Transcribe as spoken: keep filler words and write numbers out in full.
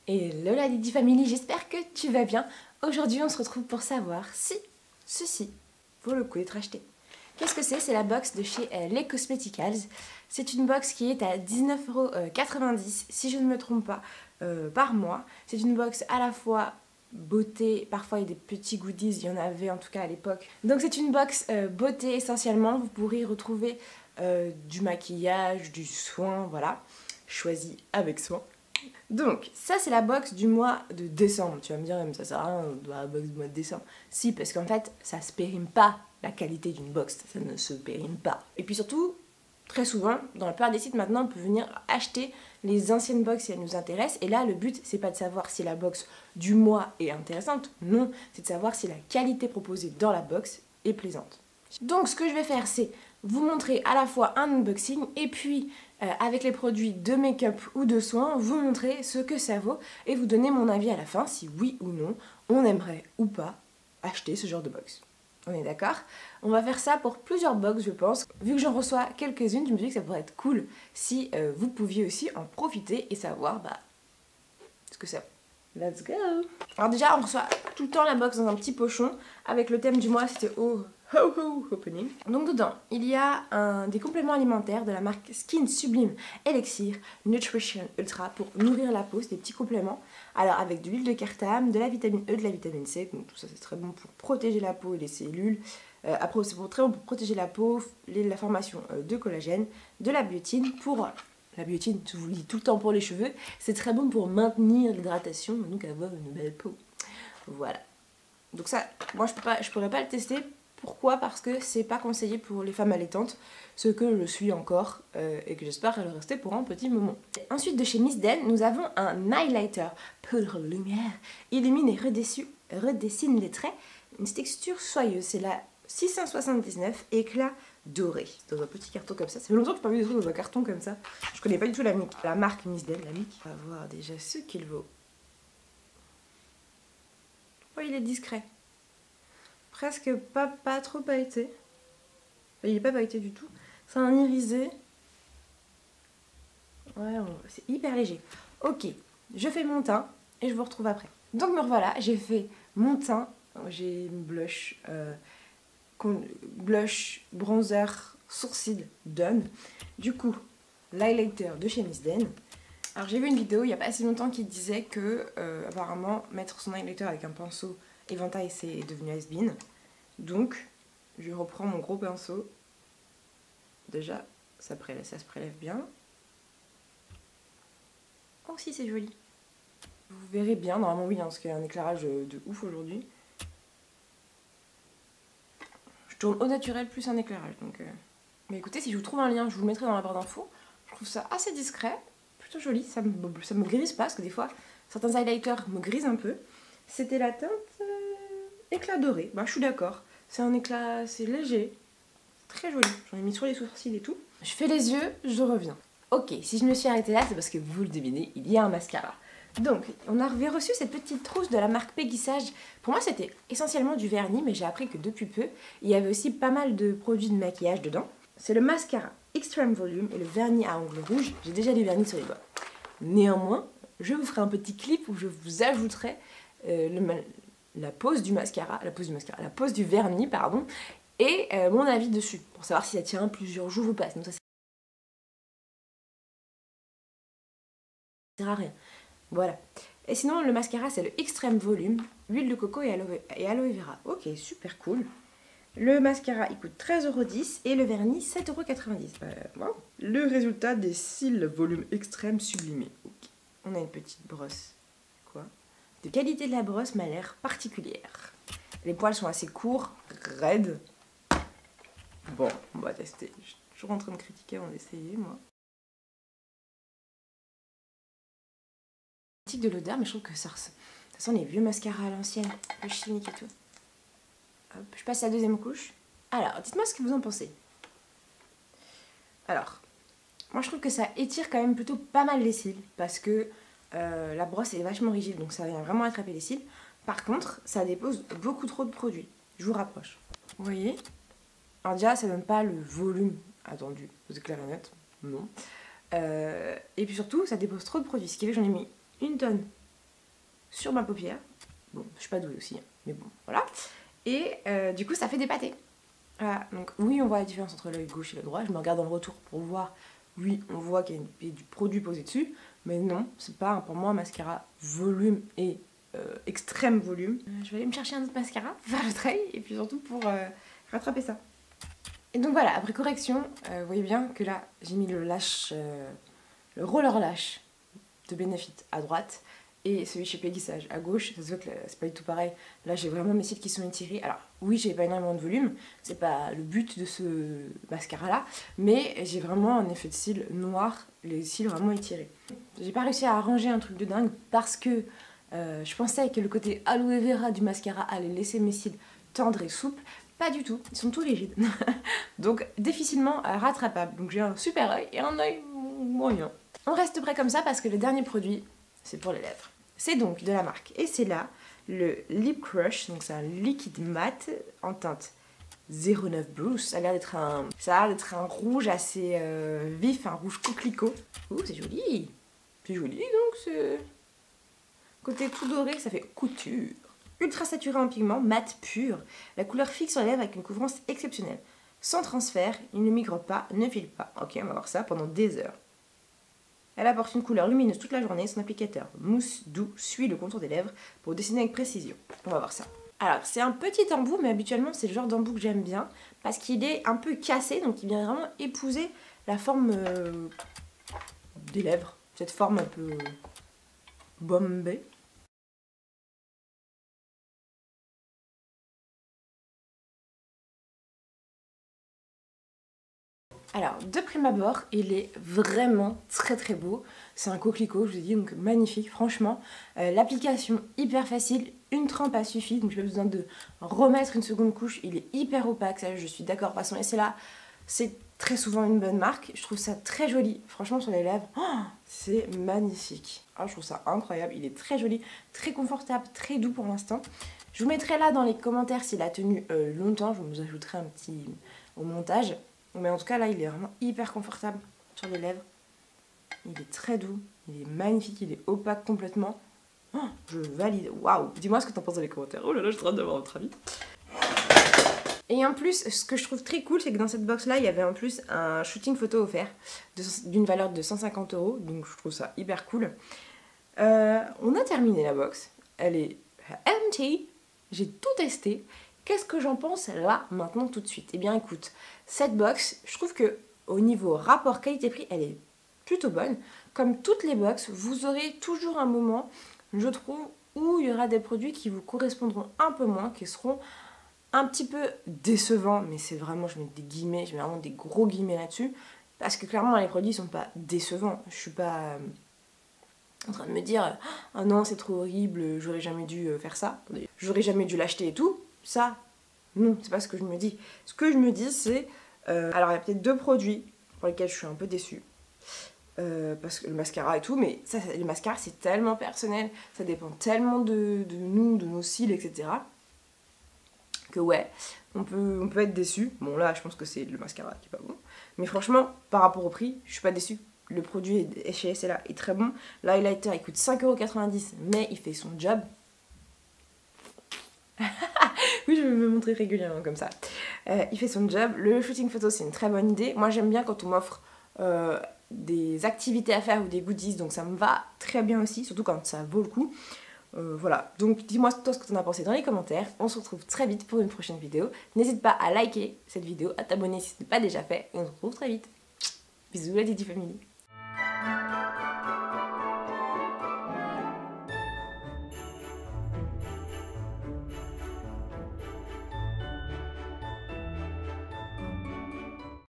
Hello la Didi Family, j'espère que tu vas bien. Aujourd'hui on se retrouve pour savoir si ceci vaut le coup d'être acheté. Qu'est-ce que c'est? C'est la box de chez euh, Les Cosmeticals. C'est une box qui est à dix-neuf euros quatre-vingt-dix si je ne me trompe pas euh, par mois. C'est une box à la fois beauté, parfois il y a des petits goodies, il y en avait en tout cas à l'époque. Donc c'est une box euh, beauté essentiellement, vous pourrez y retrouver euh, du maquillage, du soin, voilà, choisi avec soin. Donc, ça c'est la box du mois de décembre. Tu vas me dire, mais ça sert à rien de la box du mois de décembre. Si, parce qu'en fait, ça se périme pas la qualité d'une box. Ça ne se périme pas. Et puis surtout, très souvent, dans la plupart des sites maintenant, on peut venir acheter les anciennes box si elles nous intéressent. Et là, le but, c'est pas de savoir si la box du mois est intéressante. Non, c'est de savoir si la qualité proposée dans la box est plaisante. Donc, ce que je vais faire, c'est vous montrer à la fois un unboxing et puis euh, avec les produits de make-up ou de soins, vous montrer ce que ça vaut et vous donner mon avis à la fin si oui ou non on aimerait ou pas acheter ce genre de box. On est d'accord? On va faire ça pour plusieurs box, je pense. Vu que j'en reçois quelques-unes, je me dis que ça pourrait être cool si euh, vous pouviez aussi en profiter et savoir bah, ce que ça vaut. Let's go! Alors déjà, on reçoit tout le temps la box dans un petit pochon avec le thème du mois, c'était oh ho ho opening. Donc dedans, il y a un, des compléments alimentaires de la marque Skin Sublime Elixir Nutrition Ultra pour nourrir la peau, c'est des petits compléments. Alors avec de l'huile de cartame, de la vitamine E, de la vitamine C, donc tout ça c'est très bon pour protéger la peau et les cellules. Euh, après c'est très bon pour protéger la peau, la formation de collagène, de la biotine pour... La biotine, je vous le dis tout le temps pour les cheveux, c'est très bon pour maintenir l'hydratation, donc avoir une belle peau. Voilà. Donc ça, moi je peux pas, je pourrais pas le tester. Pourquoi? Parce que c'est pas conseillé pour les femmes allaitantes, ce que je suis encore euh, et que j'espère le rester pour un petit moment. Ensuite de chez Miss Den, nous avons un highlighter poudre lumière, illumine et redessus, redessine les traits, une texture soyeuse. C'est la six cent soixante-dix-neuf éclat doré, dans un petit carton comme ça. Ça fait longtemps que je n'ai pas vu des trucs dans un carton comme ça. Je connais pas du tout la, la marque Miss Den, la Mick. On va voir déjà ce qu'il vaut. Oh, il est discret. Presque pas, pas trop pailleté. Enfin, il est pas pailleté du tout. C'est un irisé. Ouais, c'est hyper léger. Ok, je fais mon teint et je vous retrouve après. Donc me revoilà, j'ai fait mon teint. J'ai une blush, euh, blush, bronzer, sourcil done. Du coup, l'highlighter de chez Miss Den. Alors j'ai vu une vidéo il n'y a pas assez longtemps qui disait que euh, apparemment mettre son highlighter avec un pinceau éventail c'est devenu has-been. Donc je reprends mon gros pinceau. Déjà ça, prélève, ça se prélève bien. Oh si c'est joli. Vous verrez bien, normalement oui, hein, parce qu'il y a un éclairage de ouf aujourd'hui. Je tourne au naturel plus un éclairage. Donc, euh... Mais écoutez, si je vous trouve un lien, je vous le mettrai dans la barre d'infos. Je trouve ça assez discret, plutôt joli, ça me, ça me grise pas, parce que des fois, certains highlighters me grisent un peu. C'était la teinte euh, éclat doré, bah je suis d'accord. C'est un éclat, c'est léger, très joli. J'en ai mis sur les sourcils et tout. Je fais les yeux, je reviens. Ok, si je me suis arrêtée là, c'est parce que vous le devinez, il y a un mascara. Donc, on avait reçu cette petite trousse de la marque Peggy Sage. Pour moi, c'était essentiellement du vernis, mais j'ai appris que depuis peu, il y avait aussi pas mal de produits de maquillage dedans. C'est le mascara Extreme Volume et le vernis à ongles rouges. J'ai déjà du vernis sur les doigts. Néanmoins, je vous ferai un petit clip où je vous ajouterai euh, le, la pose du mascara, la pose du mascara, la pose du vernis, pardon, et euh, mon avis dessus, pour savoir si ça tient plusieurs jours ou pas. Donc ça sert à rien. Voilà. Et sinon, le mascara, c'est le Extreme Volume, huile de coco et aloe, et aloe vera. Ok, super cool. Le mascara, il coûte treize euros dix et le vernis, sept euros quatre-vingt-dix. Euh, wow. Le résultat des cils volume extrême sublimé. Okay. On a une petite brosse. Quoi? De qualité de la brosse m'a l'air particulière. Les poils sont assez courts, raides. Bon, on va tester. Je suis toujours en train de critiquer avant d'essayer, moi. De l'odeur, mais je trouve que ça, ça sent les vieux mascaras à l'ancienne, le chimique et tout. Hop, je passe à la deuxième couche. Alors, dites-moi ce que vous en pensez. Alors, moi je trouve que ça étire quand même plutôt pas mal les cils, parce que euh, la brosse est vachement rigide, donc ça vient vraiment attraper les cils. Par contre, ça dépose beaucoup trop de produits. Je vous rapproche. Vous voyez? Alors déjà, ça donne pas le volume attendu. Vous éclairez la note? Non. Euh, et puis surtout, ça dépose trop de produits, ce qui fait que j'en ai mis une tonne sur ma paupière. Bon, je suis pas douée aussi, hein, mais bon, voilà. Et euh, du coup, ça fait des pâtés. Voilà, donc oui, on voit la différence entre l'œil gauche et le droit. Je me regarde dans le retour pour voir. Oui, on voit qu'il y a, une, il y a du produit posé dessus, mais non, c'est pas pour moi un mascara volume et euh, extrême volume. Euh, je vais aller me chercher un autre mascara pour faire le trait et puis surtout pour euh, rattraper ça. Et donc voilà, après correction, euh, vous voyez bien que là, j'ai mis le lash, euh, le roller lash de Benefit à droite et celui chez Pégissage à gauche. Ça se voit que c'est pas du tout pareil. Là, j'ai vraiment mes cils qui sont étirés. Alors oui, j'ai pas énormément de volume, c'est pas le but de ce mascara là, mais j'ai vraiment un effet de cils noir, les cils vraiment étirés. J'ai pas réussi à arranger un truc de dingue parce que euh, je pensais que le côté aloe vera du mascara allait laisser mes cils tendres et souples. Pas du tout, ils sont tout rigides. Donc difficilement rattrapable. Donc j'ai un super œil et un œil moyen. On reste près comme ça parce que le dernier produit, c'est pour les lèvres. C'est donc de la marque Essela, le Lip Crush, donc c'est un liquide mat en teinte zéro neuf Blue. Ça a l'air d'être un, ça a l'air d'être un rouge assez euh, vif, un rouge coquelicot. Ouh, c'est joli. C'est joli donc c'est... Côté tout doré, ça fait couture. Ultra saturé en pigments, mat pur. La couleur fixe sur les lèvres avec une couvrance exceptionnelle. Sans transfert, il ne migre pas, ne file pas. Ok, on va voir ça pendant des heures. Elle apporte une couleur lumineuse toute la journée. Son applicateur mousse doux suit le contour des lèvres pour dessiner avec précision. On va voir ça. Alors, c'est un petit embout, mais habituellement, c'est le genre d'embout que j'aime bien parce qu'il est un peu cassé, donc il vient vraiment épouser la forme euh, des lèvres. Cette forme un peu bombée. Alors, de prime abord, il est vraiment très très beau. C'est un coquelicot, je vous ai dit, donc magnifique, franchement. Euh, L'application, hyper facile, une trempe a suffi, donc j'ai pas besoin de remettre une seconde couche. Il est hyper opaque, ça je suis d'accord. Passons, et c'est là, c'est très souvent une bonne marque. Je trouve ça très joli, franchement, sur les lèvres. Oh, c'est magnifique. Oh, je trouve ça incroyable, il est très joli, très confortable, très doux pour l'instant. Je vous mettrai là dans les commentaires s'il a tenu euh, longtemps, je vous ajouterai un petit au montage. Mais en tout cas là il est vraiment hyper confortable sur les lèvres. Il est très doux, il est magnifique, il est opaque complètement. Oh, je valide, waouh. Dis-moi ce que t'en penses dans les commentaires. Oh là là, je suis en train d'avoir votre avis. Et en plus, ce que je trouve très cool, c'est que dans cette box là, il y avait en plus un shooting photo offert d'une valeur de cent cinquante euros. Donc je trouve ça hyper cool. Euh, on a terminé la box. Elle est empty. J'ai tout testé. Qu'est-ce que j'en pense là, maintenant, tout de suite? Eh bien écoute, cette box, je trouve que au niveau rapport qualité-prix, elle est plutôt bonne. Comme toutes les box, vous aurez toujours un moment, je trouve, où il y aura des produits qui vous correspondront un peu moins, qui seront un petit peu décevants, mais c'est vraiment, je mets des guillemets, je mets vraiment des gros guillemets là-dessus, parce que clairement les produits sont pas décevants. Je suis pas euh, en train de me dire, ah non c'est trop horrible, j'aurais jamais dû faire ça, j'aurais jamais dû l'acheter et tout. Ça, non, c'est pas ce que je me dis. Ce que je me dis, c'est... Euh, alors, il y a peut-être deux produits pour lesquels je suis un peu déçue. Euh, parce que le mascara et tout, mais ça, le mascara, c'est tellement personnel. Ça dépend tellement de, de nous, de nos cils, et cetera. Que ouais, on peut, on peut être déçu. Bon, là, je pense que c'est le mascara qui est pas bon. Mais franchement, par rapport au prix, je suis pas déçue. Le produit chez Essela est très bon. L'highlighter, il coûte cinq euros quatre-vingt-dix, mais il fait son job. Oui, je vais me montrer régulièrement comme ça. Euh, il fait son job. Le shooting photo, c'est une très bonne idée. Moi, j'aime bien quand on m'offre euh, des activités à faire ou des goodies, donc ça me va très bien aussi, surtout quand ça vaut le coup. Euh, voilà, donc dis-moi toi ce que tu en as pensé dans les commentaires. On se retrouve très vite pour une prochaine vidéo. N'hésite pas à liker cette vidéo, à t'abonner si ce n'est pas déjà fait, et on se retrouve très vite. Bisous la Didi Family.